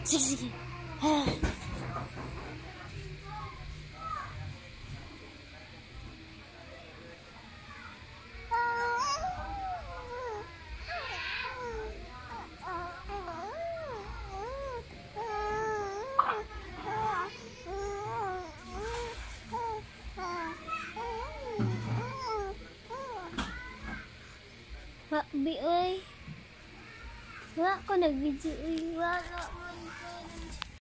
Sige, sige. Wak, bi, oy. Wak ko nag-video, oy. Wala.